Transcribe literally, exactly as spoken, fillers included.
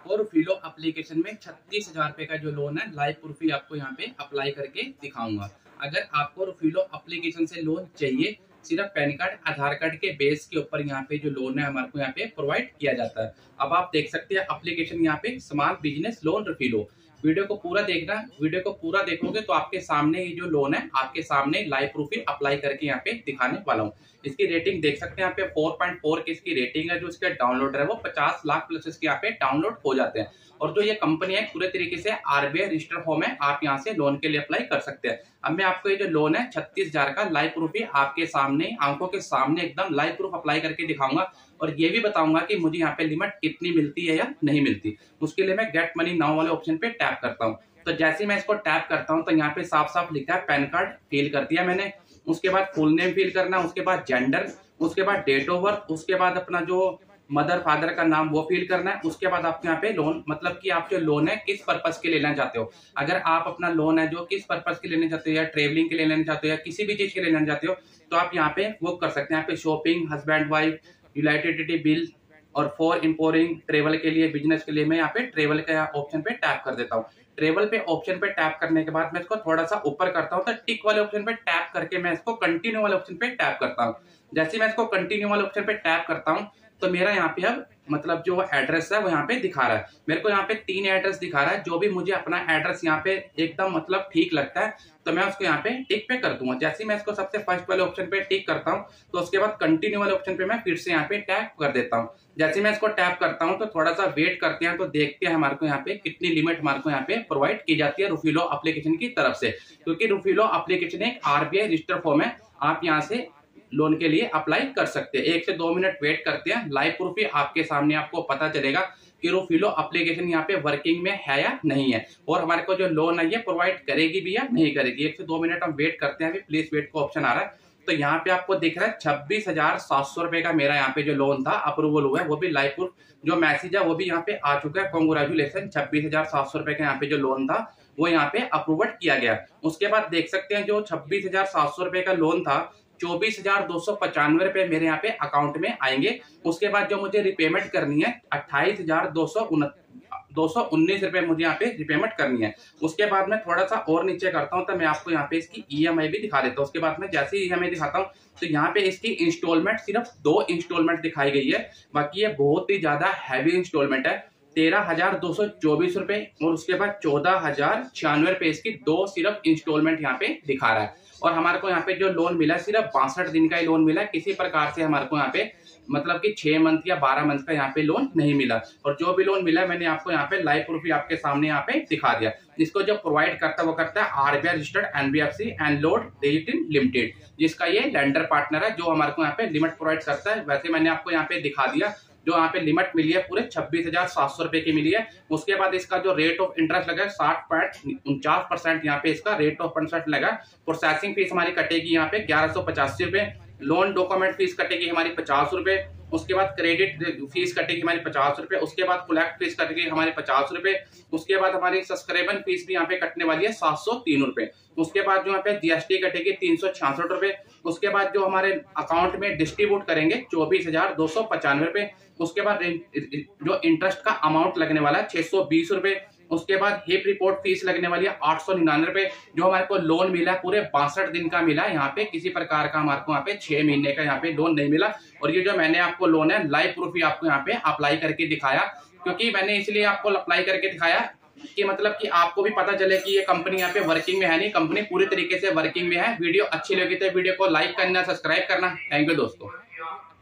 आपको रूफीलो एप्लीकेशन में छत्तीस हजार रुपए का जो लोन है लाइव प्रूफ ही आपको यहाँ पे अप्लाई करके दिखाऊंगा। अगर आपको रूफीलो एप्लीकेशन से लोन चाहिए, सिर्फ पैन कार्ड आधार कार्ड के बेस के ऊपर यहाँ पे जो लोन है हमारे को यहाँ पे प्रोवाइड किया जाता है। अब आप देख सकते हैं एप्लीकेशन यहाँ पे small business loan Rufilo. Video को पूरा देखना, वीडियो को पूरा देखोगे तो आपके सामने ये जो लोन है आपके सामने लाइव प्रूफ ही अप्लाई करके यहाँ पे दिखाने वाला हूँ। इसकी रेटिंग देख सकते हैं यहाँ पे चार पॉइंट चार की इसकी रेटिंग है। जो इसका डाउनलोड है वो पचास लाख प्लस इसके यहाँ पे डाउनलोड हो जाते हैं। और जो ये कंपनी है पूरे तरीके से आरबीआई रजिस्टर फॉर्म है, आप यहाँ से लोन के लिए अप्लाई कर सकते हैं। अब मैं आपको ये जो लोन है छत्तीस हजार का लाइव प्रूफ ही आपके सामने आंखों के सामने एकदम लाइव प्रूफ अप्लाई करके दिखाऊंगा और ये भी बताऊंगा कि मुझे यहाँ पे लिमिट कितनी मिलती है या नहीं मिलती। उसके लिए मैं गेट मनी नाउ वाले ऑप्शन पे टैप करता हूँ। तो जैसे मैं इसको टैप करता हूँ तो यहाँ पे साफ साफ लिखा है पैन कार्ड फिल कर दिया मैंने। उसके बाद फुल नेम फिल करना, उसके बाद जेंडर, उसके बाद डेट ऑफ बर्थ, उसके बाद अपना जो मदर फादर का नाम वो फिल करना है। उसके बाद आपके यहाँ पे लोन मतलब कि आप जो लोन है किस पर्पस के लेना चाहते हो। अगर आप अपना लोन है जो किस पर्पस के लेना चाहते हो या ट्रेवलिंग के लिए लेना चाहते हो या किसी भी चीज के लेना चाहते हो तो आप यहाँ पे वो कर सकते हैं। यहाँ पे shopping, husband wife, utility bill और फॉर इम्पोरिंग, ट्रेवल के लिए, बिजनेस के लिए मैं यहाँ पे ट्रेवल के ऑप्शन पे टैप कर देता हूँ। ट्रेवल पे ऑप्शन पे टैप करने के बाद मैं इसको थोड़ा सा ऊपर करता हूँ तो टिक वाले ऑप्शन पे टैप करके मैं इसको कंटिन्यू वाले ऑप्शन पे टैप करता हूँ। जैसे मैं इसको कंटिन्यू वाले ऑप्शन पे टैप करता हूँ तो मेरा यहाँ पे अब मतलब जो एड्रेस है वो यहाँ पे दिखा रहा है। मेरे को यहाँ पे तीन एड्रेस दिखा रहा है। जो भी मुझे अपना एड्रेस यहाँ पे एकदम मतलब ठीक लगता है तो मैं उसको यहाँ पे टिक पे कर दूंगा। जैसे मैं इसको सबसे फर्स्ट वाले ऑप्शन पे टिक करता हूँ तो उसके बाद कंटिन्यू वाले ऑप्शन पे मैं फिर से यहाँ पे टैप कर देता हूँ। जैसे मैं इसको टैप करता हूँ तो थोड़ा सा वेट करते हैं तो देखते हैं हमारे को यहाँ पे कितनी लिमिट हमारे को यहाँ पे प्रोवाइड की जाती है रूफीलो एप्लीकेशन की तरफ से। क्योंकि रूफीलो एप्लीकेशन एक आरबीआई रजिस्टर फॉर्म है, आप यहाँ से लोन के लिए अप्लाई कर सकते हैं। एक से दो मिनट वेट करते हैं, लाइव प्रूफ ही आपके सामने आपको पता चलेगा कि रूफीलो एप्लीकेशन यहाँ पे वर्किंग में है या नहीं है और हमारे को जो लोन है ये प्रोवाइड करेगी भी या नहीं करेगी। एक से दो मिनट हम वेट करते हैं। अभी प्लीज वेट का ऑप्शन आ रहा है तो यहाँ पे आपको दिख रहा है छब्बीस हजार सात सौ रुपए का मेरा यहाँ पे जो लोन था अप्रूवल हुआ है, वो भी लाइव प्रूफ जो मैसेज है वो भी यहाँ पे आ चुका है। कांग्रेचुलेशन, छब्बीस हजार सात सौ रुपए का यहाँ पे जो लोन था वो यहाँ पे अप्रूवल किया गया। उसके बाद देख सकते हैं जो छब्बीस हजार सात सौ रुपए का लोन था चौबीस हजार दो सौ पचानवे रुपए मेरे यहाँ पे अकाउंट में आएंगे। उसके बाद जो मुझे रिपेमेंट करनी है अट्ठाईस हजार दो सौ दो सौ उन्नीस रुपए मुझे यहाँ पे रिपेमेंट करनी है। उसके बाद मैं थोड़ा सा और नीचे करता हूँ तो मैं आपको यहाँ पे इसकी ईएमआई भी दिखा देता हूँ। उसके बाद में जैसे ही ईएमआई दिखाता हूँ तो यहाँ पे इसकी इंस्टॉलमेंट सिर्फ दो इंस्टॉलमेंट दिखाई गई है, बाकी ये बहुत ही ज्यादा हैवी इंस्टॉलमेंट है। तेरह हजार दो सौ चौबीस रुपए और उसके बाद चौदह हजार छियानवे रुपए इसकी दो सिर्फ इंस्टॉलमेंट यहाँ पे दिखा रहा है। और हमारे को यहाँ पे जो लोन मिला है सिर्फ बासठ दिन का ही लोन मिला है। किसी प्रकार से हमारे को यहाँ पे मतलब कि छह मंथ या बारह मंथ का यहाँ पे लोन नहीं मिला। और जो भी लोन मिला है मैंने आपको यहाँ पे लाइव प्रूफ आपके सामने यहाँ पे दिखा दिया। इसको जो प्रोवाइड करता है वो करता है RBI registered NBFC Enlode Credit Limited, जिसका ये लेंडर पार्टनर है जो हमारे को यहाँ पे लिमिट प्रोवाइड करता है। वैसे मैंने आपको यहाँ पे दिखा दिया जो यहाँ पे लिमिट मिली है पूरे छब्बीस हजार सात सौ रुपए की मिली है। उसके बाद इसका जो रेट ऑफ इंटरेस्ट लगा है साठ पॉइंट उनचास परसेंट यहाँ पे इसका रेट ऑफ इंटरेस्ट लगा। प्रोसेसिंग फीस हमारी कटेगी यहाँ पे ग्यारह सौ पचासी रुपए, लोन डॉक्यूमेंट फीस कटेगी हमारी पचास रुपए, उसके बाद क्रेडिट फीस कटेगी हमारी पचास रुपए, उसके बाद कलेक्ट फीस कटेगी हमारी पचास रुपए, उसके बाद हमारी सब्सक्रिप्शन फीस भी यहाँ पे कटने वाली है सात सौ तीन रुपए, उसके बाद जो यहाँ पे जीएसटी कटेगी तीन सौ छियासठ रुपए, उसके बाद जो हमारे अकाउंट में डिस्ट्रीब्यूट करेंगे चौबीस हजार दो सौ पचानवे रुपए, उसके बाद जो इंटरेस्ट का अमाउंट लगने वाला है छह सौ बीस रुपए, उसके बाद हिप रिपोर्ट फीस लगने वाली है आठ सौ निन्यानवे रुपए। जो हमारे को लोन मिला है पूरे बासठ दिन का मिला है, यहाँ पे किसी प्रकार का हमारे को यहाँ पे छह महीने का यहाँ पे लोन नहीं मिला। और ये जो मैंने आपको लोन है लाइव प्रूफ ही आपको यहाँ पे अप्लाई करके दिखाया, क्योंकि मैंने इसलिए आपको अप्लाई करके दिखाया कि मतलब कि आपको भी पता चले कि ये कंपनी यहाँ पे वर्किंग में है नहीं, कंपनी पूरी तरीके से वर्किंग में है। वीडियो अच्छी लगी तो वीडियो को लाइक करना, सब्सक्राइब करना। थैंक यू दोस्तों।